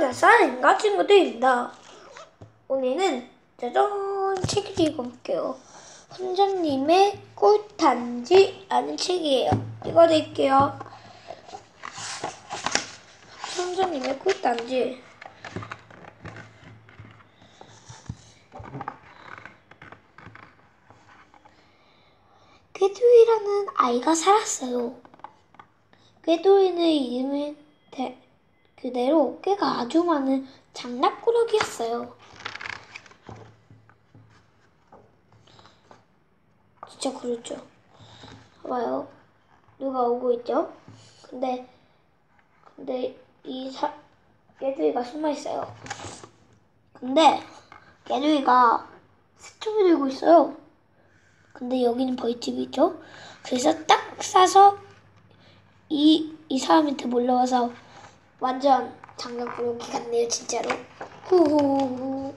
안녕하세요 친구들입니다. 오늘은 짜잔 책을 읽어볼게요. 혼자님의 꿀단지라는 책이에요. 읽어드릴게요. 혼자님의 꿀단지. 꾀두이라는 아이가 살았어요. 꾀두이는 이름은 그대로 꾀가 아주 많은 장난꾸러기였어요. 진짜 그렇죠. 봐봐요. 누가 오고 있죠? 근데 깨두이가 숨어 있어요. 근데 깨두이가 스톱을 들고 있어요. 근데 여기는 벌집이 있죠? 그래서 딱 싸서 이 사람한테 몰려와서 완전 장난꾸러기 같네요, 진짜로. 후후후.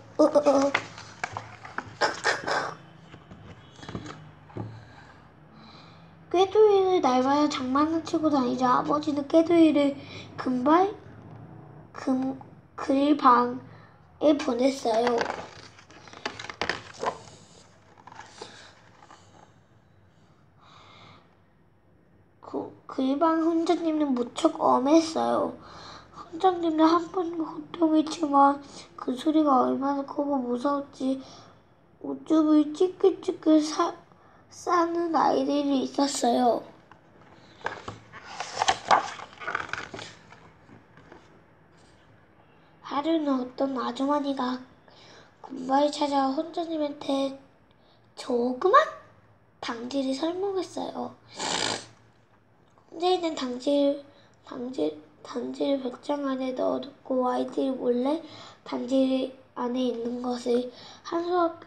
꾀두이를 날마다 장난치고 다니자 아버지는 꾀두이를 글방에 보냈어요. 글방 훈자님은 무척 엄했어요. 훈자님은 한 번 고통했지만 그 소리가 얼마나 크고 무서웠지. 우쭈을 찌끌찌끌 싸는 아이들이 있었어요. 하루는 어떤 아주머니가 군바를 찾아 혼자님한테 조그만 당지를 설명했어요. 혼자 있는 당지를 벽장 안에 넣어두고 아이들이 몰래 당지 안에 있는 것을 한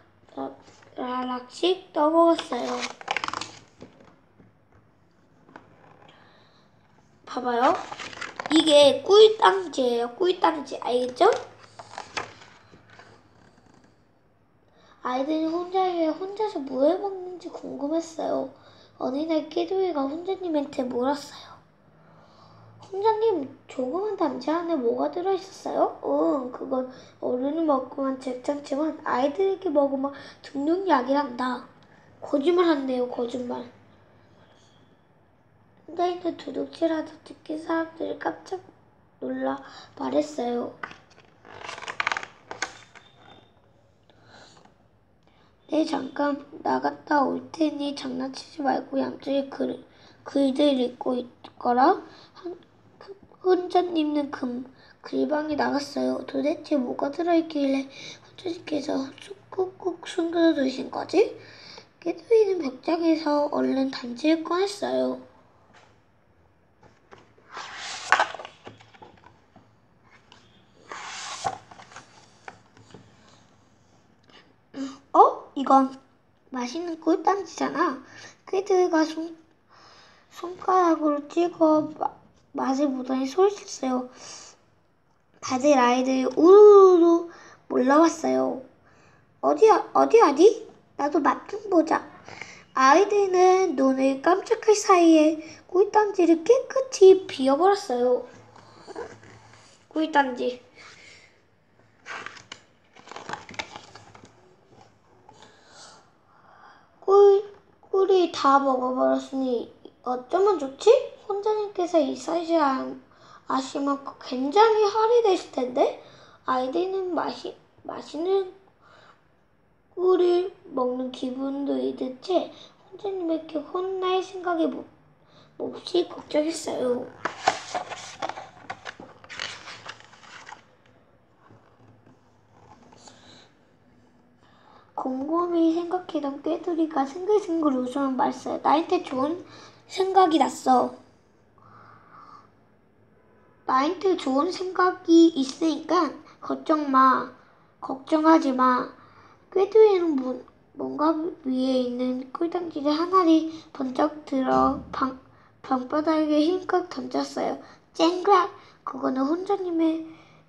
숟가락씩 떠먹었어요. 봐봐요. 이게 꿀당지예요. 꿀당지. 알겠죠? 아이들이 혼자서 뭘 먹는지 궁금했어요. 어느 날 깨두이가 혼자님한테 물었어요. 혼자님, 조그만 단지 안에 뭐가 들어있었어요? 그건 어른이 먹으면 괜찮지만 아이들에게 먹으면 등용약이란다. 거짓말 한대요, 거짓말. 혼자있는 도둑질하다 듣긴 사람들이 깜짝 놀라 말했어요. 네, 잠깐 나갔다 올 테니 장난치지 말고 얌전히 글들 읽고 있거라. 혼자님은 글방에 나갔어요. 도대체 뭐가 들어있길래 혼자님께서 꾹꾹 숨겨두신 거지? 깨두이는 벽장에서 얼른 단지를 꺼냈어요. 이건 맛있는 꿀단지잖아. 깨두이가 손가락으로 찍어 맛을 보더니 소리쳤어요. 다들 아이들이 우르르 몰려왔어요. 어디? 나도 맛 좀 보자. 아이들은 눈을 깜짝할 사이에 꿀단지를 깨끗이 비워버렸어요. 꿀단지. 꿀이 다 먹어버렸으니 어쩌면 좋지? 혼자님께서 이 사실을 아시면 굉장히 화를 내실 텐데 아이들은 맛있는 꿀을 먹는 기분도 잃은 채 혼자님에게 혼날 생각이 몹시 걱정했어요. 곰곰이 생각해던 꾀두리가 싱글싱글 웃으며 말했어요. 나한테 좋은 생각이 났어. 나한테 좋은 생각이 있으니까 걱정하지 마. 꾀두리는 뭔가 위에 있는 꿀당지를 하나를 번쩍 들어 방바닥에 힘껏 던졌어요. 쨍그락! 그거는 혼자님의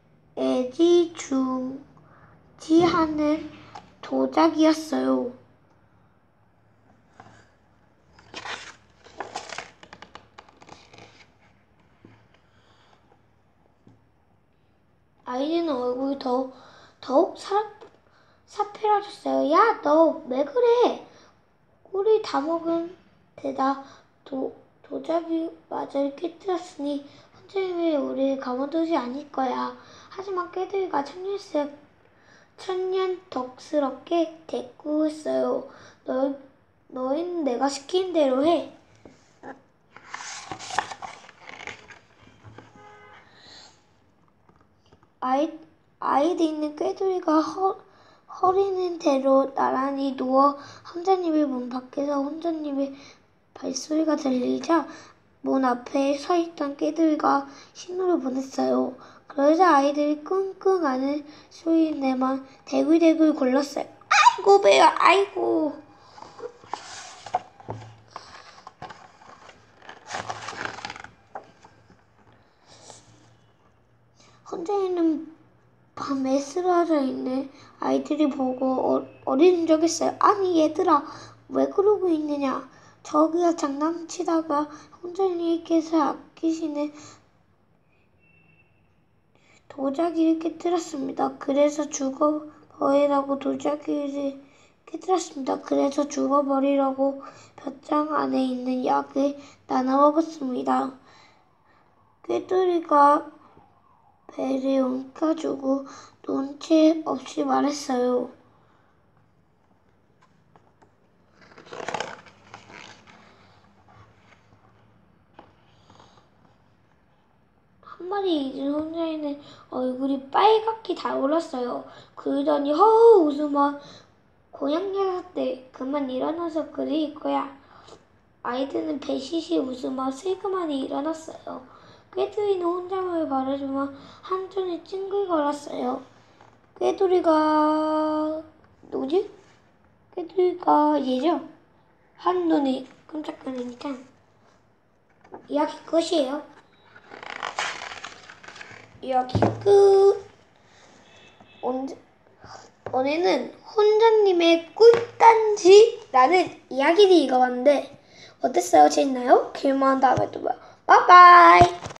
애지중지하는 도자기였어요. 아이들은 얼굴이 더욱 사페라졌어요. 야, 너 왜 그래? 꿀이 다 먹은 데다 도자기 마저를 깨뜨렸으니 선생님이 우리를 가만두지 않을 거야. 하지만 깨들이가 천년덕스럽게 대꾸했어요. 너희는 내가 시킨 대로 해. 아이들은 꾀돌이가 허리는 대로 나란히 누워 혼자님의 문 밖에서 혼자님의 발소리가 들리자 문 앞에 서 있던 꾀돌이가 신호를 보냈어요. 그러자 아이들이 끙끙 앓는 소리내만 대굴대굴 굴렀어요. 아이고 배야, 아이고. 혼자 있는 밤에 쓰러져 있는 아이들이 보고 어리둥절했어요. 아니 얘들아, 왜 그러고 있느냐? 저기가 장난치다가 혼자님께서 아끼시는 도자기를 깨뜨렸습니다. 그래서 죽어버리라고 볕장 안에 있는 약을 나눠 먹었습니다. 꾀돌이가 배를 움켜쥐고 눈치 없이 말했어요. 한 마리 잊은 혼자있는 얼굴이 빨갛게 달올랐어요. 그러더니 허허 웃으며 고양 녀석들 그만 일어나서 그릴 거야. 아이들은 배시시 웃으며 슬그머니 일어났어요. 꾀돌이는 혼잣말을 바라주며 한손에 찡글거렸어요. 꾀돌이가 누구지? 꾀돌이가 얘죠? 한눈에 깜짝거리니까 이야기 끝이에요. 이야기 끝. 오늘은 혼자님의 꿀단지라는 이야기를 읽어봤는데 어땠어요? 재밌나요? 그러면 다음에 또 봐요. 바이바이.